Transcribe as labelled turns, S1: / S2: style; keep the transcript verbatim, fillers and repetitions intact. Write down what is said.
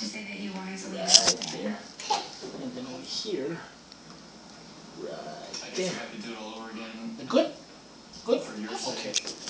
S1: To say that you wanted to leave
S2: Right
S1: it
S2: there. And then over here. Right
S3: I
S2: there.
S3: guess I have to do it all over again
S2: Good? Good?
S3: for your sake.
S2: Okay.